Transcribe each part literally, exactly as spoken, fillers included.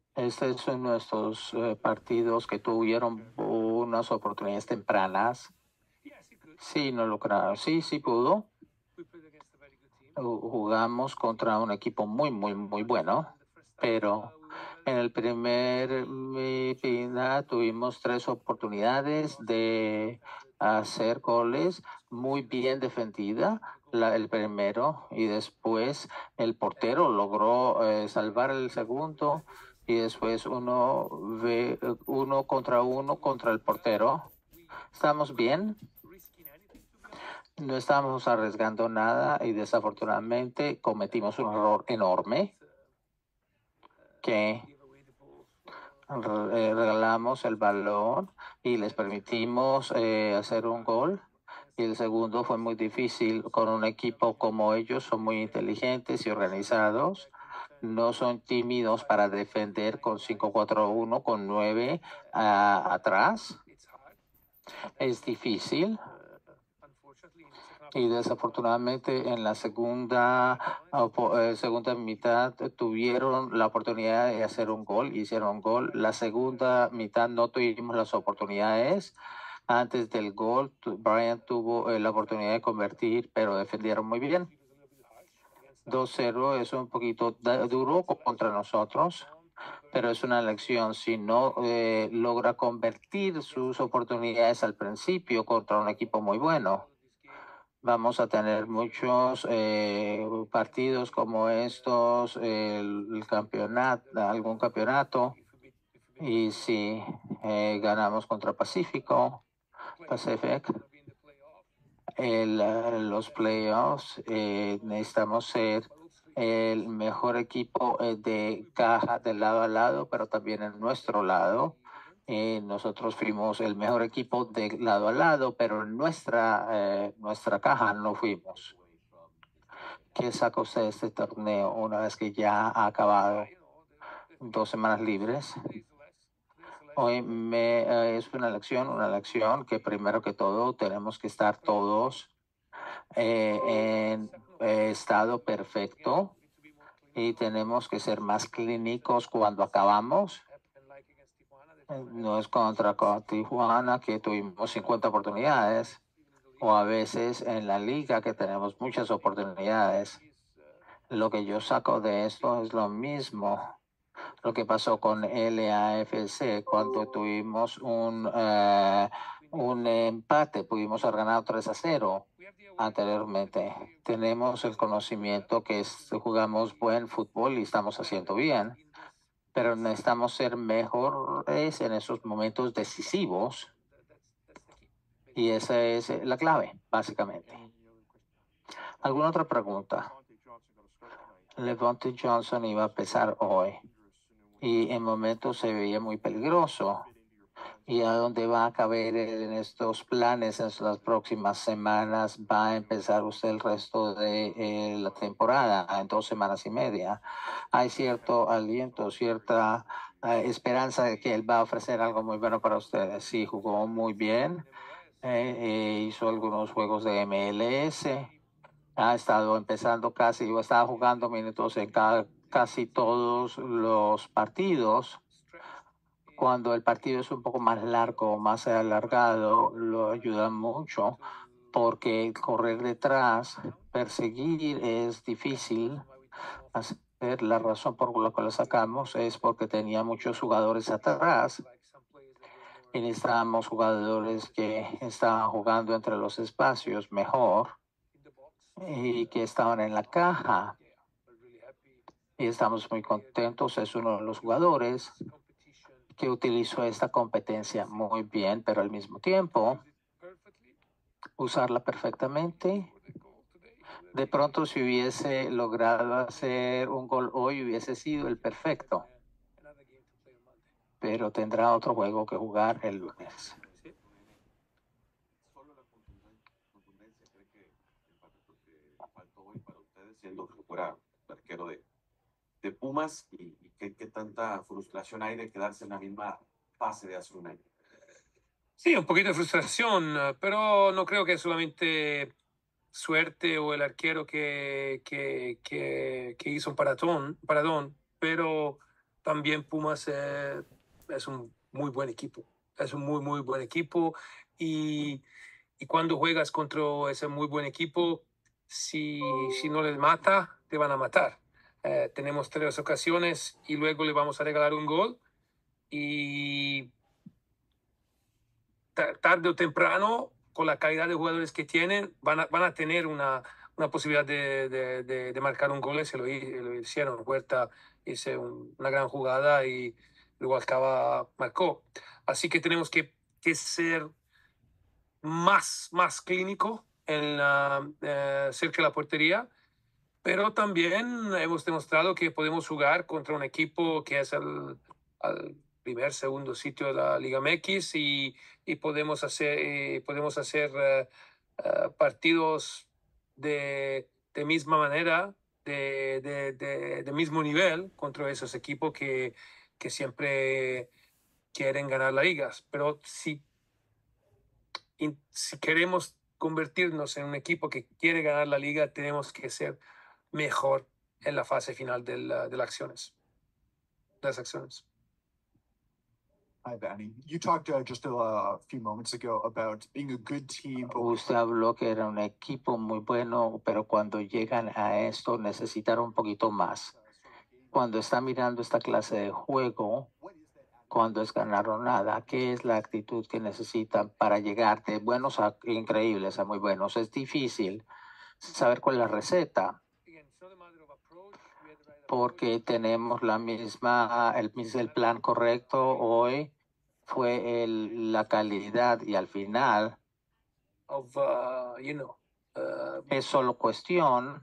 Este es uno de estos eh, partidos que tuvieron unas oportunidades tempranas. Sí, no lograron. Sí, sí pudo. Ju- Jugamos contra un equipo muy, muy, muy bueno, pero en el primer mitad tuvimos tres oportunidades de hacer goles muy bien defendida. La, el primero y después el portero logró eh, salvar el segundo y después uno ve uno contra uno contra el portero. Estamos bien, no estábamos arriesgando nada y desafortunadamente cometimos un error enorme que re- regalamos el balón y les permitimos eh, hacer un gol. Y el segundo fue muy difícil con un equipo como ellos, son muy inteligentes y organizados. No son tímidos para defender con cinco cuatro uno con nueve ah, atrás. Es difícil. Y desafortunadamente en la segunda, opo- eh, segunda mitad eh, tuvieron la oportunidad de hacer un gol, hicieron un gol. La segunda mitad no tuvimos las oportunidades. Antes del gol, tu- Brian tuvo eh, la oportunidad de convertir, pero defendieron muy bien. dos cero es un poquito da- duro co- contra nosotros, pero es una lección. Si no eh, logra convertir sus oportunidades al principio contra un equipo muy bueno, vamos a tener muchos eh, partidos como estos, el, el campeonato, algún campeonato, y si eh, ganamos contra Pacífico, Pacific, el, eh, los playoffs, eh, necesitamos ser el mejor equipo eh, de caja de lado a lado, pero también en nuestro lado. Eh, nosotros fuimos el mejor equipo de lado a lado, pero en nuestra, eh, nuestra caja no fuimos. ¿Qué saca usted de este torneo una vez que ya ha acabado dos semanas libres? Hoy me, eh, es una lección, una lección que primero que todo tenemos que estar todos eh, en eh, estado perfecto y tenemos que ser más clínicos cuando acabamos. Eh, No es contra con Tijuana que tuvimos cincuenta oportunidades o a veces en la liga que tenemos muchas oportunidades. Lo que yo saco de esto es lo mismo. Lo que pasó con L A F C cuando tuvimos un, eh, un empate, pudimos haber ganado tres a cero anteriormente. Tenemos el conocimiento que es- jugamos buen fútbol y estamos haciendo bien, pero necesitamos ser mejores en esos momentos decisivos y esa es eh, la clave, básicamente. ¿Alguna otra pregunta? Levante Johnson iba a pesar hoy y en momentos se veía muy peligroso. ¿Y a dónde va a caber en estos planes en las próximas semanas? ¿Va a empezar usted el resto de eh, la temporada en dos semanas y media? Hay cierto aliento, cierta eh, esperanza de que él va a ofrecer algo muy bueno para ustedes. Sí, jugó muy bien, eh, eh, hizo algunos juegos de M L S, ha estado empezando casi, o estaba jugando minutos en cada, casi todos los partidos. Cuando el partido es un poco más largo o más alargado, lo ayuda mucho porque correr detrás, perseguir es difícil. Hacer la razón por la cual lo sacamos es porque tenía muchos jugadores atrás y necesitábamos jugadores que estaban jugando entre los espacios mejor y que estaban en la caja. Y estamos muy contentos. Es uno de los jugadores que utilizó esta competencia muy bien, pero al mismo tiempo usarla perfectamente. De pronto, si hubiese logrado hacer un gol hoy, hubiese sido el perfecto, pero tendrá otro juego que jugar el lunes. Solo la contundencia, contundencia cree que el factor que faltó hoy para ustedes, siendo que fuera arquero de, de Pumas, y, y qué, qué tanta frustración hay de quedarse en la misma fase de hace un año. Sí, un poquito de frustración, eh, pero no creo que es solamente suerte o el arquero que, que, que, que hizo un paratón, paradón, pero también Pumas eh, es un muy buen equipo. Es un muy, muy buen equipo. Y, y cuando juegas contra ese muy buen equipo, si, si no les mata, te van a matar. Eh, tenemos tres ocasiones y luego le vamos a regalar un gol. Y tarde o temprano, con la calidad de jugadores que tienen, van a, van a tener una, una posibilidad de, de, de, de marcar un gol. Se lo, lo hicieron. Huerta hizo un, una gran jugada y luego Alcaba marcó. Así que tenemos que, que ser más, más clínico en la, eh, cerca de la portería, pero también hemos demostrado que podemos jugar contra un equipo que es el, el primer, segundo sitio de la Liga M X y, y podemos hacer, y podemos hacer uh, uh, partidos de, de misma manera, de, de, de, de mismo nivel contra esos equipos que, que siempre quieren ganar las ligas. Pero si, si queremos convertirnos en un equipo que quiere ganar la liga, tenemos que ser mejor en la fase final de, la, de las acciones. De las acciones. Hi, Danny. You talked uh, just a few moments ago about being a good team. Usted habló que era un equipo muy bueno, pero cuando llegan a esto necesitan un poquito más. Cuando está mirando esta clase de juego, cuando es ganar o nada, ¿qué es la actitud que necesitan para llegar de buenos a increíbles a muy buenos? Es difícil saber cuál es la receta, porque tenemos la misma, el, el plan correcto hoy fue el, la calidad y al final Of, uh, you know, uh, es solo cuestión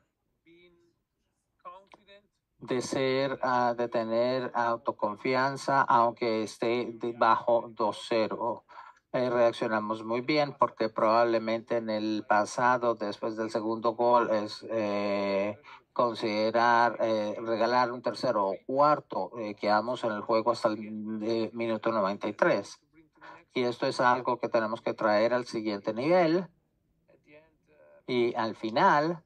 de ser, uh, de tener autoconfianza, aunque esté bajo dos cero. Eh, reaccionamos muy bien porque probablemente en el pasado, después del segundo gol, es eh, considerar eh, regalar un tercero o cuarto. Eh, quedamos en el juego hasta el eh, minuto noventa y tres. Y esto es algo que tenemos que traer al siguiente nivel. Y al final,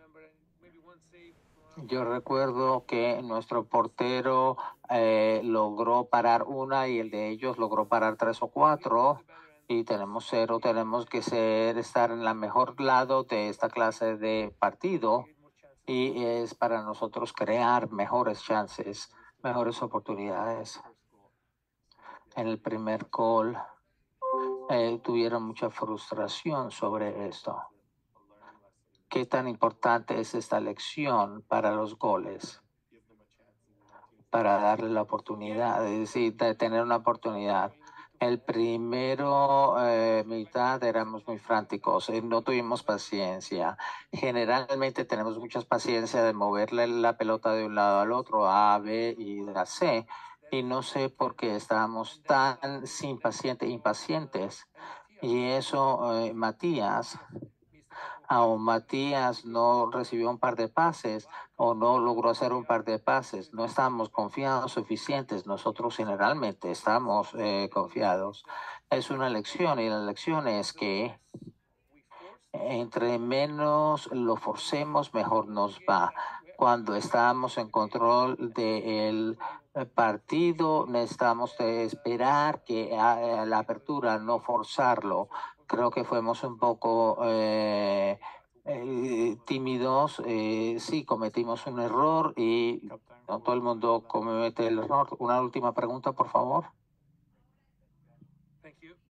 yo recuerdo que nuestro portero eh, logró parar una y el de ellos logró parar tres o cuatro. Y tenemos cero, tenemos que ser, estar en la mejor lado de esta clase de partido. Y es para nosotros crear mejores chances, mejores oportunidades. En el primer gol eh, tuvieron mucha frustración sobre esto. ¿Qué tan importante es esta lección para los goles? Para darle la oportunidad, es decir, de tener una oportunidad. El primero eh, mitad éramos muy franticos, eh, no tuvimos paciencia. Generalmente tenemos mucha paciencia de moverle la pelota de un lado al otro, A, B y la C. Y no sé por qué estábamos tan impacientes, impacientes. Y eso, eh, Matías, o Matías no recibió un par de pases o no logró hacer un par de pases. No estamos confiados suficientes. Nosotros generalmente estamos eh, confiados. Es una lección y la lección es que entre menos lo forcemos, mejor nos va. Cuando estamos en control del partido, necesitamos de esperar que a, a la apertura, no forzarlo. Creo que fuimos un poco eh, eh, tímidos. Eh, sí, cometimos un error y no todo el mundo comete el error. Una última pregunta, por favor.